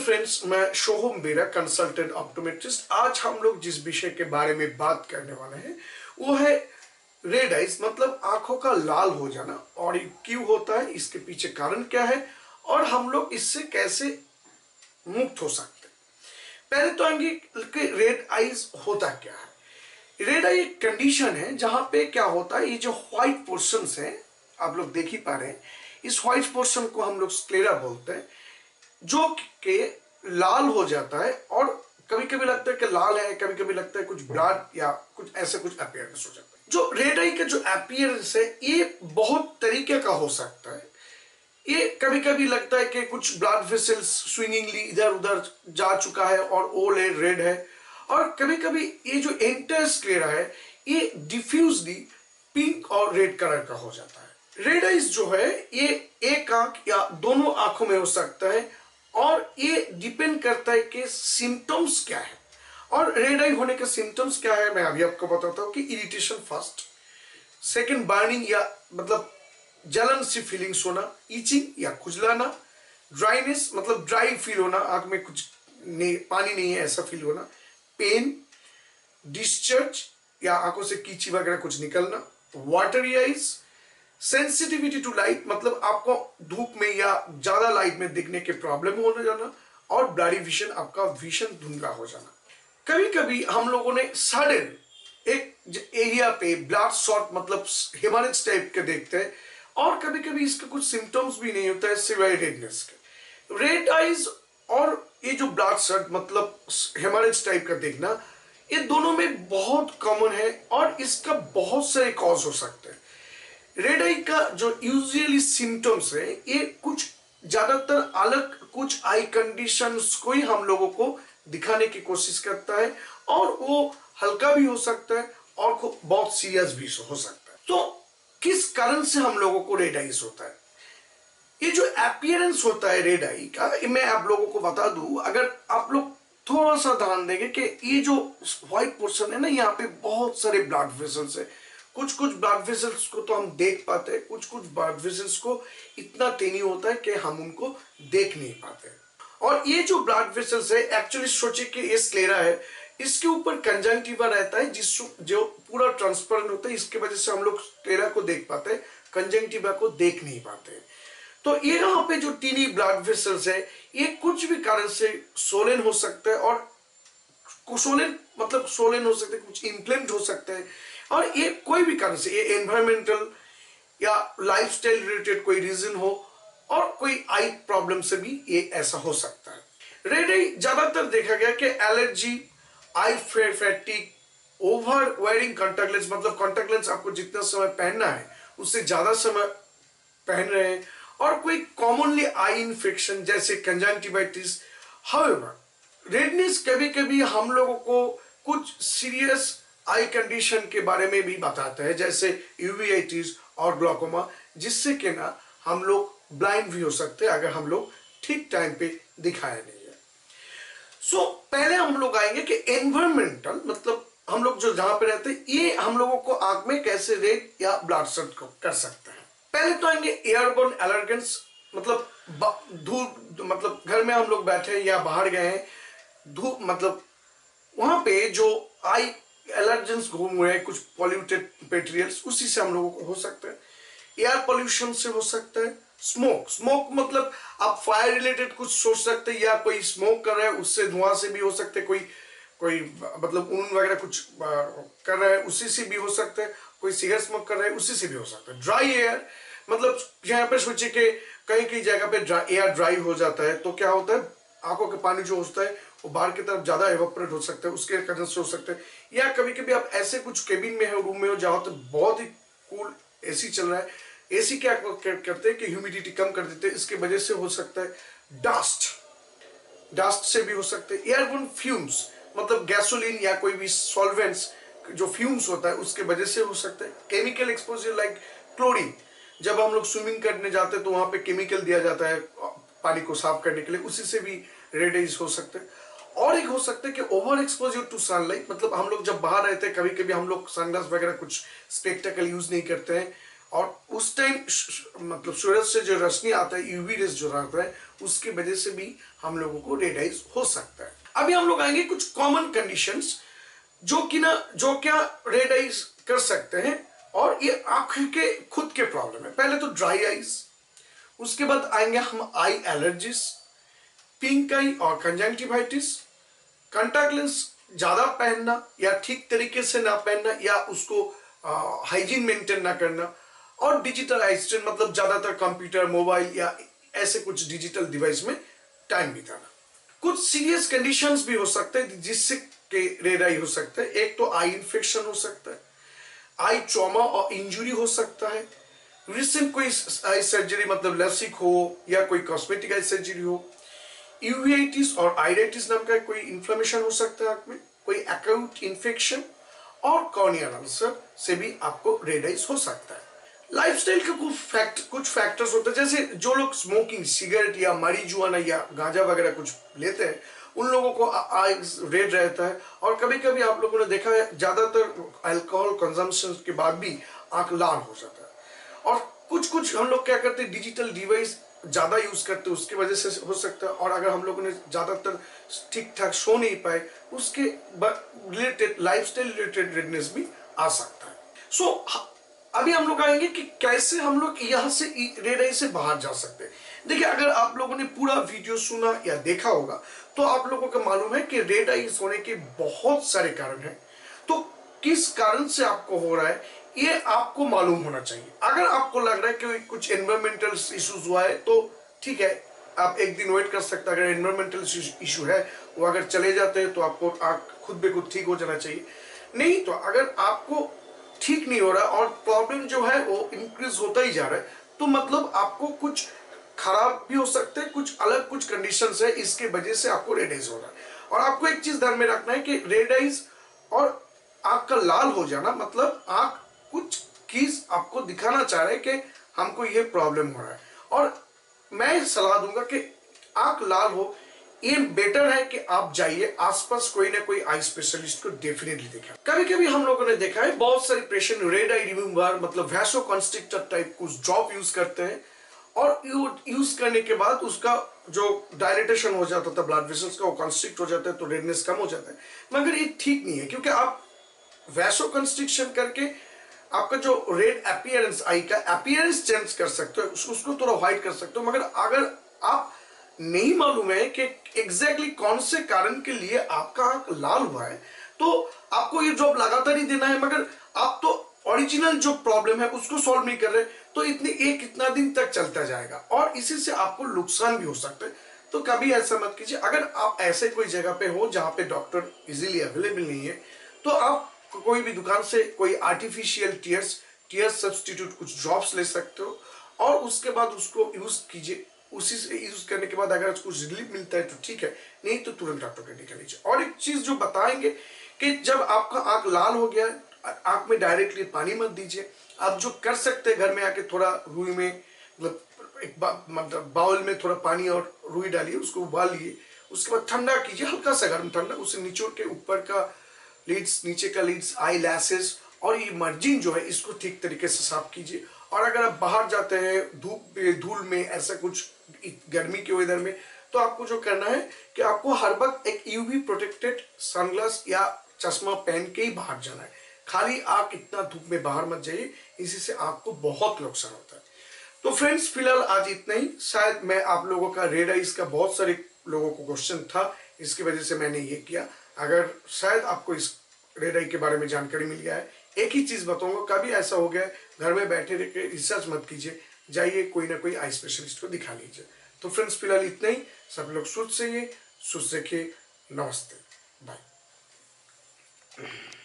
Friends, मैं शोहम बेरा, consultant optometrist. आज हम लोग जिस विषय के बारे में बात करने वाले हैं वो है रेड आइज, मतलब आंखों का लाल हो जाना। और ये क्यों होता है, इसके पीछे कारण क्या है और हम लोग इससे कैसे मुक्त हो सकते हैं। पहले तो आएंगे कि रेड आइज होता क्या है। रेड आई एक कंडीशन है जहां पे क्या होता है, ये जो व्हाइट पोर्शंस हैं आप लोग देख ही पा रहे हैं, इस व्हाइट पोर्शन को हम लोग स्क्लेरा बोलते हैं, जो कि लाल हो जाता है। और कभी कभी लगता है कि लाल है, कभी कभी लगता है कुछ ब्लड या कुछ ऐसे कुछ अपीयरेंस हो जाता है। जो रेड आई का जो अपीयरेंस है ये बहुत तरीके का हो सकता है। ये कभी कभी लगता है कि कुछ ब्लड वेसल्स स्विंगिंगली इधर उधर जा चुका है और ओ रेड है। और कभी कभी ये जो एंटायर स्क्लेरा है ये डिफ्यूजली पिंक और रेड कलर का हो जाता है। रेड आइज जो है ये एक आंख या दोनों आंखों में हो सकता है और ये डिपेंड करता है कि सिम्टम्स क्या है। और रेड आई होने के सिम्टम्स क्या है मैं अभी आपको बताता हूं कि इरिटेशन फर्स्ट, सेकंड बर्निंग या मतलब जलन सी फीलिंग्स होना, ईचिंग या खुजलाना, ड्राइनेस मतलब ड्राई फील होना, आंख में कुछ नहीं, पानी नहीं है ऐसा फील होना, पेन, डिस्चार्ज या आंखों से कीची वगैरह कुछ निकलना, watery eyes, sensitivity to light मतलब आपको धूप में या ज्यादा लाइट में दिखने के प्रॉब्लम होने जाना, और ब्लडी विजन, आपका विजन धुंधला हो जाना। कभी कभी हम लोगों ने सडन एक एरिया पे ब्लड शॉट मतलब हेमरेज टाइप के देखते हैं, और कभी कभी इसके कुछ सिम्टम्स भी नहीं होता है सिवाय रेडनेस के। रेड आइज और ये जो ब्लड शॉट मतलब हेमरेज टाइप का देखना, ये दोनों में बहुत कॉमन है और इसका बहुत सारे कॉज हो सकते हैं। रेड आई का जो यूजुअली सिम्टम्स है ये कुछ ज्यादातर अलग कुछ आई कंडीशंस को ही हम लोगों को दिखाने की कोशिश करता है, और वो हल्का भी हो सकता है और बहुत सीरियस भी हो सकता है। तो किस कारण से हम लोगों को रेड आइज होता है, ये जो अपीयरेंस होता है रेड आई का, मैं आप लोगों को बता दूं, अगर आप लोग थोड़ा सा ध्यान देंगे कि ये जो व्हाइट पोर्शन है ना, यहाँ पे बहुत सारे ब्लड वेसल्स है। कुछ कुछ ब्लड वेसल्स को तो हम देख पाते हैं, कुछ कुछ ब्लड वेसल्स को इतना टेनी होता है कि हम उनको देख नहीं पाते। और ये जो ब्लड वेसल्स है एक्चुअली सोचे कि ये स्क्लेरा है, इसके ऊपर कंजंक्टिवा रहता है जो पूरा ट्रांसपेरेंट होता है, इसके वजह से हम लोग स्क्लेरा को देख पाते हैं, कंजंक्टिवा को देख नहीं पाते। तो ये यहाँ पे जो टीनी ब्लड वेसल्स है ये कुछ भी कारण से सोलन हो सकता है, और सोलन मतलब सोलन हो सकते हैं, कुछ इम्प्लेंट हो सकते हैं, और ये कोई भी कारण से, ये एनवायरमेंटल या लाइफस्टाइल रिलेटेड कोई रीजन हो, और कोई आई प्रॉब्लम से भी ये ऐसा हो सकता है। रेड आई ज्यादातर देखा गया कि allergy, eye fatigue, over wearing contact lens मतलब कॉन्टैक्ट लेंस आपको जितना समय पहनना है उससे ज्यादा समय पहन रहे हैं, और कोई कॉमनली आई इन्फेक्शन जैसे कंजंक्टिवाइटिस। हाउएवर रेडनेस कभी कभी हम लोगों को कुछ सीरियस आई कंडीशन के बारे में भी बताते हैं, जैसे यूवीआइटिस और ग्लूकोमा, जिससे कि ना हम लोग ब्लाइंड भी हो सकते हैं अगर हम लोग ठीक टाइम पे दिखाया नहीं है। सो पहले हम लोग आएंगे कि एनवायरमेंटल मतलब हम लोग जो जहां पे रहते हैं ये हम लोगों को आंख में कैसे रेड या ब्लड शॉट कर सकते हैं। पहले तो आएंगे एयरबोर्न एलर्जेंस, मतलब धूप, मतलब घर में हम लोग बैठे हैं या बाहर गए हैं, धूप मतलब वहां पे जो आई एलर्जेंस घूम रहे हैं, कुछ पॉल्यूटेड मटेरियल्स, उसी से हम लोगों को हो सकता है। एयर पोल्यूशन से हो सकता है। स्मोक मतलब आप फायर रिलेटेड कुछ सोच सकते हैं, या कोई स्मोक कर रहा है उससे धुआं से भी हो सकते हैं, कोई मतलब ऊन वगैरह कुछ कर रहा है उसी से भी हो सकता है, कोई सिगरेट स्मोक कर रहा है उसी से भी हो सकता है। ड्राई एयर मतलब यहाँ पे सोचिए कि कहीं कहीं जगह पे एयर ड्राई हो जाता है, तो क्या होता है, आंखों के पानी जो होता है वो बाहर की तरफ ज्यादा एवोपरेट हो सकता है, उसके कारण से हो सकता है। या कभी कभी आप ऐसे कुछ केबिन में हो, रूम में हो, जहां तो बहुत ही कूल एसी चल रहा है, एसी क्या करते हैं कि ह्यूमिडिटी कम कर देते हैं, इसके वजह से हो सकता है। डस्ट से भी हो सकते हैं। एयरबोर्न फ्यूम्स मतलब गैसोलीन या कोई भी सॉल्वेंट्स जो फ्यूम्स होता है उसके वजह से हो सकता है। केमिकल एक्सपोजर लाइक क्लोरीन, जब हम लोग स्विमिंग करने जाते हैं तो वहां पे केमिकल दिया जाता है पानी को साफ करने के लिए, उसी से भी रेड आइज हो सकते हैं। और एक हो सकता है कि ओवर एक्सपोजर टू सनलाइट, मतलब हम लोग जब बाहर रहते हैं कभी कभी हम लोग सनग्लास वगैरह कुछ स्पेक्टेकल यूज नहीं करते हैं, और उस टाइम मतलब सूरज से जो रोशनी आता है यूवी रेज जो रहता है उसकी वजह से भी हम लोगों को रेड आइज हो सकता है। अभी हम लोग आएंगे कुछ कॉमन कंडीशंस जो क्या रेड आइज कर सकते हैं, और ये आंख के खुद के प्रॉब्लम है। पहले तो ड्राई आइज, उसके बाद आएंगे हम आई एलर्जीज, पिंक आई और कंजंक्टिवाइटिस, कॉन्टैक्ट लेंस ज्यादा पहनना या ठीक तरीके से ना पहनना या उसको हाइजीन मेंटेन ना करना, और डिजिटल आई स्ट्रेन मतलब ज्यादातर कंप्यूटर, मोबाइल या ऐसे कुछ डिजिटल डिवाइस में टाइम बिताना। कुछ सीरियस कंडीशंस भी हो सकते हैं जिससे रेड आई हो सकता है। एक तो आई इन्फेक्शन हो सकता है, आई ट्रॉमा और इंजुरी हो सकता है, रिसेंट कोई आई सर्जरी मतलब लसिक हो या कोई कॉस्मेटिक आई सर्जरी हो, यूवेटिस और आइडेटिस नाम का कोई इन्फ्लेमेशन हो सकता है आंख में, कोई एक्यूट इन्फेक्शन, और कॉर्नियल अल्सर से भी आपको रेड आइज हो सकता है। लाइफस्टाइल के कुछ फैक्टर्स होते हैं, जैसे जो लोग स्मोकिंग, सिगरेट या marijuana या गांजा वगैरह कुछ लेते हैं उन लोगों को आइज रेड रहता है। और कभी कभी आप लोगों ने देखा है ज्यादातर अल्कोहल कंजम्पशन के बाद भी आंख लाल हो जाता है। और कुछ हम लोग क्या करते हैं, डिजिटल डिवाइस ज्यादा यूज करते हैं, उसकी वजह से हो सकता है। और अगर हम लोगों ने ज्यादातर ठीक ठाक सो नहीं पाए, उसके रिलेटेड लाइफस्टाइल रिलेटेड रेडनेस भी आ सकता है। अभी हम लोग आएंगे कि कैसे हम लोग यहाँ से रेड आई से बाहर जा सकते हैं। देखिए, अगर आप लोगों ने पूरा वीडियो सुना या देखा होगा तो आप लोगों को मालूम है कि रेड आई होने के बहुत सारे कारण हैं। तो किस कारण से आपको हो रहा है ये आपको मालूम होना चाहिए। अगर आपको लग रहा है कि कुछ एनवायरमेंटल इश्यूज हुआ है तो ठीक है, आप एक दिन वेट कर सकते हैं। अगर एनवायरमेंटल इशू है वो अगर चले जाते हैं तो आपको आंख खुद ब खुद ठीक हो जाना चाहिए। नहीं तो अगर आपको ठीक नहीं हो रहा और प्रॉब्लम जो है वो इंक्रीज होता ही जा रहा है, तो मतलब आपको कुछ खराब भी हो सकते हैं, कुछ अलग कुछ कंडीशंस है, इसके वजह से आपको रेड आइज हो रहा है। और आपको एक चीज ध्यान में रखना है कि रेड आइज और आंख का लाल हो जाना मतलब आंख कुछ चीज आपको दिखाना चाह रहे हैं कि हमको ये प्रॉब्लम हो रहा है। और मैं सलाह दूंगा कि आंख लाल हो, ये बेटर है कि आप जाइए आसपास कोई ना कोई आई स्पेशलिस्ट को डेफिनेटली दिखाएं। कभी कभी हम लोगों ने देखा है बहुत सारे पेशेंट रेड आई रिमूवर मतलब वैसोकंस्ट्रिक्टर टाइप कुछ ड्रॉप यूज करते हैं, और यूज करने के बाद उसका जो डायलेटेशन हो जाता था ब्लड वेसल्स का, वो कंस्ट्रिक्ट हो जाता है तो रेडनेस कम हो जाता है। मगर ये ठीक नहीं है, क्योंकि आप वैसोकंस्ट्रिक्शन करके आपका जो रेड अपीयरेंस, आई का अपीयरेंस चेंज कर सकते हो, उसको थोड़ा व्हाइट कर सकते हो। मगर अगर आप नहीं मालूम है कि एग्जैक्टली कौन से कारण के लिए आपका आंख लाल हुआ है, तो आपको ये जॉब लगातार ही देना है, मगर आप तो ओरिजिनल जो प्रॉब्लम है उसको सॉल्व नहीं कर रहे, तो कितना दिन तक चलता जाएगा और इसी से आपको नुकसान भी हो सकता है। तो कभी ऐसा मत कीजिए। अगर आप ऐसे कोई जगह पे हो जहां पे डॉक्टर इजीली अवेलेबल नहीं है, तो आप कोई भी दुकान से कोई आर्टिफिशियल टीयर्स सब्सटीट्यूट कुछ ड्रॉप्स ले सकते हो, और उसके बाद उसको यूज कीजिए। उसी से यूज करने के बाद अगर कुछ रिलीफ मिलता है तो ठीक है, नहीं तो तुरंत डॉक्टर को दिखा लीजिए। और एक चीज जो बताएंगे कि जब आपका आंख लाल हो गया, आंख में डायरेक्टली पानी मत दीजिए। आप जो कर सकते हैं घर में आके थोड़ा रुई में मतलब बाउल में थोड़ा पानी और रुई डालिए, उसको उबालिए, उसके बाद ठंडा कीजिए, हल्का सा गर्म ठंडा, उसे निचोड़ के ऊपर का लीड्स, नीचे का लीड्स, आई लैसेस और ये मार्जिन जो है इसको ठीक तरीके से साफ कीजिए। और अगर आप बाहर जाते हैं धूप में, धूल में, ऐसा कुछ गर्मी के वेदर में, तो आपको जो करना है कि आपको हर वक्त एक यूवी प्रोटेक्टेड सनग्लास या चश्मा पहन के ही बाहर जाना है। खाली आंख इतना धूप में बाहर मत जाइए, इसी से आंख को बहुत नुकसान होता है। तो फ्रेंड्स, फिलहाल आज इतना ही। शायद मैं आप लोगों का रेड आइज का बहुत सारे लोगों को क्वेश्चन था, इसकी वजह से मैंने ये किया। अगर शायद आपको इस रेड आई के बारे में जानकारी मिल गया है, एक ही चीज बताऊंगा, कभी ऐसा हो गया घर में बैठे रह के रिसर्च मत कीजिए, जाइए कोई ना कोई आई स्पेशलिस्ट को दिखा लीजिए। तो फ्रेंड्स, फिलहाल इतना ही। सब लोग सुस्त रहिए, सुस्त रखिए। नमस्ते, बाय।